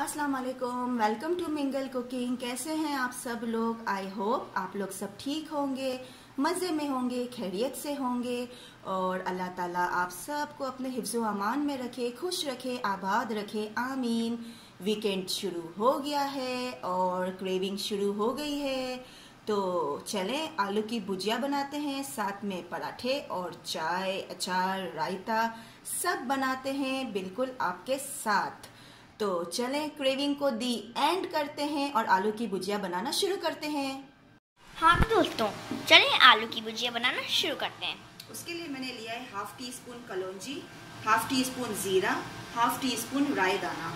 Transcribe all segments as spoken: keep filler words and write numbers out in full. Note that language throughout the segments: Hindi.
अस्सलाम वालेकुम, वेलकम टू मिंगल कुकिंग। कैसे हैं आप सब लोग? आई होप आप लोग सब ठीक होंगे, मज़े में होंगे, खैरियत से होंगे और अल्लाह ताला आप सबको अपने हिफ्ज़ अमान में रखे, खुश रखे, आबाद रखे, आमीन। वीकेंड शुरू हो गया है और क्रेविंग शुरू हो गई है, तो चलें आलू की भुजिया बनाते हैं, साथ में पराठे और चाय, अचार, रायता सब बनाते हैं बिल्कुल आपके साथ। तो चलें क्रेविंग को दी एंड करते हैं और आलू की भुजिया बनाना शुरू करते हैं। हाँ तो दोस्तों चलें आलू की भुजिया बनाना शुरू करते हैं। उसके लिए मैंने लिया है हाफ टी स्पून कलौंजी, हाफ टी स्पून जीरा, हाफ टी स्पून राई दाना।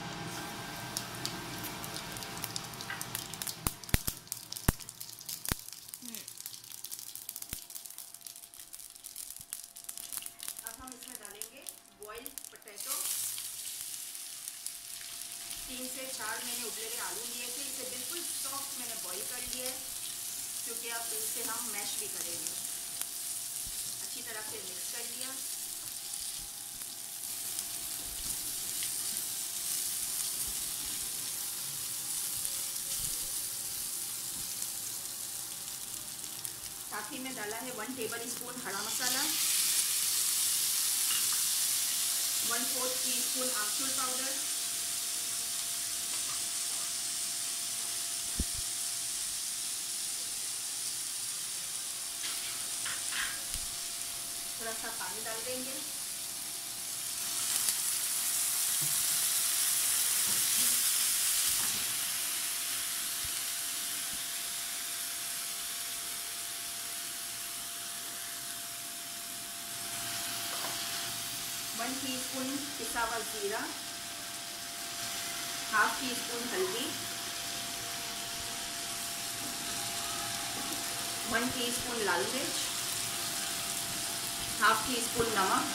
अब हम इसमें डालेंगे बॉइल्ड पोटैटो। तीन से चार मैंने उबले हुए आलू लिए थे, इसे बिल्कुल सॉफ्ट मैंने बॉईल कर लिया है क्योंकि अब इसे हम मैश भी करेंगे। अच्छी तरह से मिक्स कर लिया। साथ ही में डाला है वन टेबल स्पून हरा मसाला, वन फोर्थ टी स्पून आमचूर पाउडर, थोड़ा सा पानी डाल देंगे। वन टीस्पून पिसा हुआ जीरा, हाफ टी स्पून हल्दी, वन टीस्पून लाल मिर्च, हाफ टी स्पून नमक,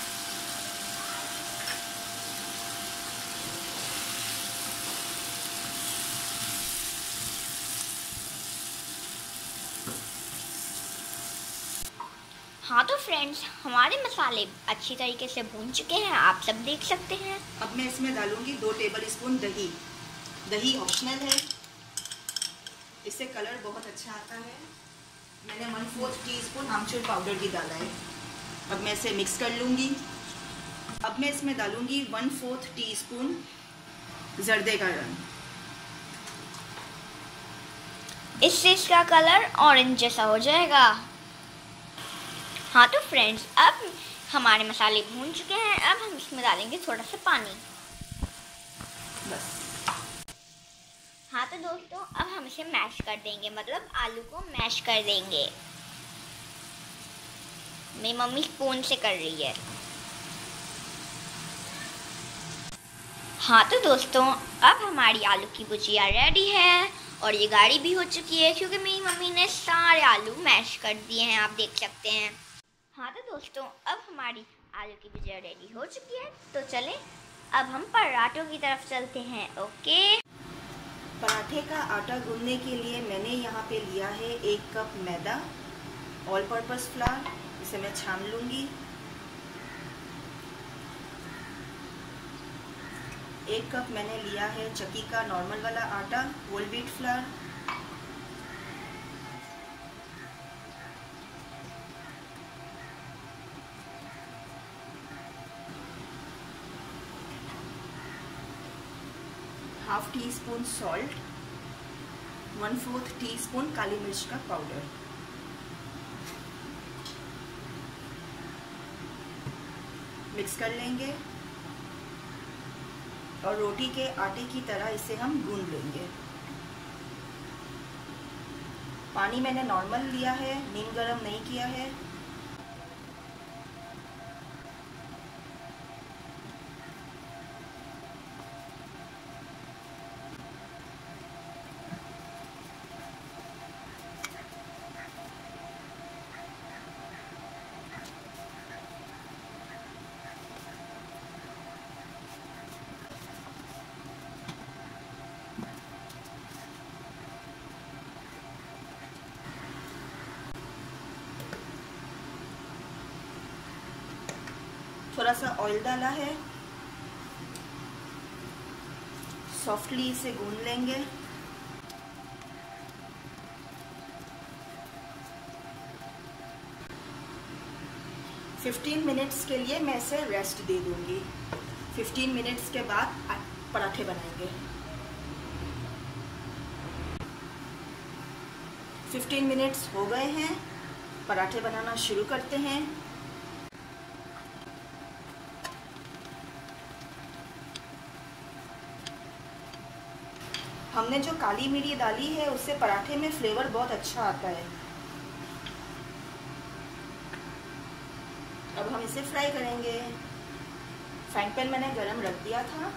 हाँ तो फ्रेंड्स हमारे मसाले अच्छी तरीके से भून चुके हैं, आप सब देख सकते हैं। अब मैं इसमें डालूंगी दो टेबल स्पून दही। दही ऑप्शनल है, इससे कलर बहुत अच्छा आता है। मैंने वन फोर्थ टी स्पून आमचूर पाउडर भी डाला है। अब मैं इसे मिक्स कर लूंगी। अब मैं इसमें डालूंगी वन फोर्थ टी स्पून जर्दे का रंग। इससे इसका कलर ऑरेंज जैसा हो जाएगा। हाँ तो फ्रेंड्स अब हमारे मसाले भून चुके हैं, अब हम इसमें डालेंगे थोड़ा सा पानी बस। हाँ तो दोस्तों अब हम इसे मैश कर देंगे, मतलब आलू को मैश कर देंगे। मेरी मम्मी स्पून से कर रही है। हाँ तो दोस्तों अब हमारी आलू की भुजिया रेडी है और ये गाढ़ी भी हो चुकी है क्योंकि मेरी मम्मी ने सारे आलू मैश कर दिए हैं, आप देख सकते हैं। हाँ तो दोस्तों अब हमारी आलू की भुजिया रेडी हो चुकी है, तो चलें अब हम पराठों की तरफ चलते हैं। ओके, पराठे का आटा गूंदने के लिए मैंने यहाँ पे लिया है एक कप मैदा, ऑल पर्पस फ्लावर। इसे मैं छान लूँगी। एक कप मैंने लिया है चक्की का नॉर्मल वाला आटा, whole wheat flour. Half teaspoon salt, one fourth teaspoon काली मिर्च का पाउडर। मिक्स कर लेंगे और रोटी के आटे की तरह इसे हम गूंद लेंगे। पानी मैंने नॉर्मल लिया है, नीम गरम नहीं किया है। थोड़ा सा ऑयल डाला है, सॉफ्टली इसे गूंद लेंगे। फिफ्टीन मिनट्स के लिए मैं इसे रेस्ट दे दूंगी। फिफ्टीन मिनट्स के बाद पराठे बनाएंगे। फिफ्टीन मिनट्स हो गए हैं, पराठे बनाना शुरू करते हैं। हमने जो काली मिर्च डाली है उससे पराठे में फ्लेवर बहुत अच्छा आता है। अब हम इसे फ्राई करेंगे। फ्राइंग पैन मैंने गरम रख दिया था।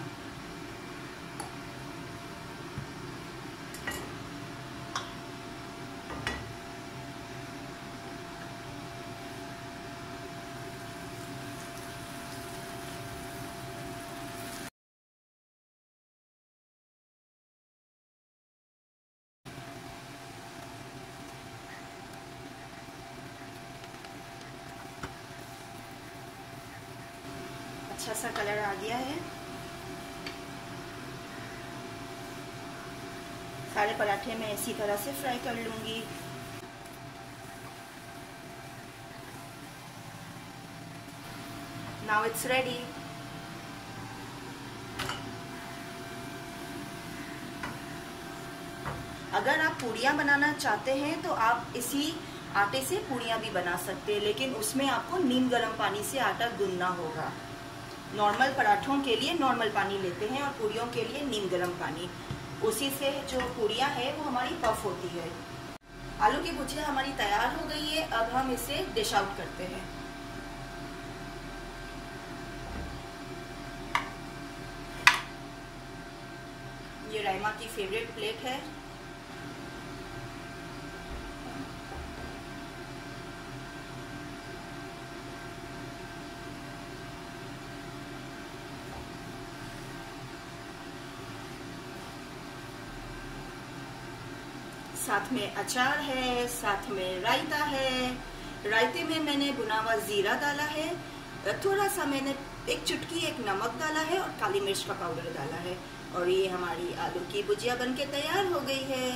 अच्छा सा कलर आ गया है। सारे पराठे मैं इसी तरह से फ्राई कर लूंगी। Now it's ready. अगर आप पूड़ियाँ बनाना चाहते हैं तो आप इसी आटे से पूड़ियाँ भी बना सकते हैं, लेकिन उसमें आपको नीम गर्म पानी से आटा गूंदना होगा। नॉर्मल पराठों के लिए नॉर्मल पानी लेते हैं और पूड़ियों के लिए नीम गर्म पानी। उसी से जो पूड़ियाँ है वो हमारी पफ होती है। आलू की भुजिया हमारी तैयार हो गई है। अब हम इसे डिश आउट करते हैं। ये रायमा की फेवरेट प्लेट है। साथ में अचार है, साथ में रायता है। रायते में मैंने भुना हुआ जीरा डाला है, थोड़ा सा मैंने एक चुटकी एक नमक डाला है और काली मिर्च का पाउडर डाला है। और ये हमारी आलू की भुजिया बनके तैयार हो गई है।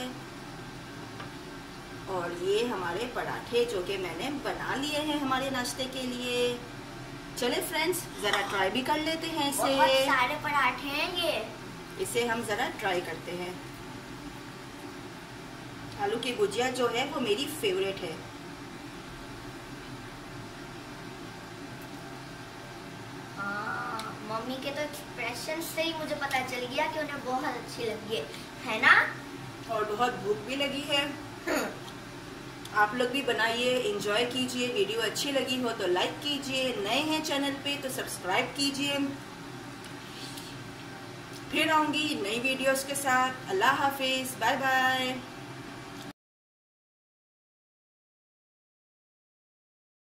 और ये हमारे पराठे जो कि मैंने बना लिए हैं हमारे नाश्ते के लिए। चले फ्रेंड्स, जरा ट्राई भी कर लेते हैं इसे। बहुत सारे पराठे हैं ये। इसे हम जरा ट्राई करते हैं। आलू की भुजिया जो है वो मेरी फेवरेट है। मम्मी के तो एक्सप्रेशन से ही मुझे पता चल गया कि उन्हें बहुत अच्छी लगी है, है ना? और बहुत भूख भी लगी है। आप लोग भी बनाइए, एंजॉय कीजिए। वीडियो अच्छी लगी हो तो लाइक कीजिए, नए हैं चैनल पे तो सब्सक्राइब कीजिए। फिर आऊंगी नई वीडियोस के साथ। अल्लाह हाफिज, बाय बाय।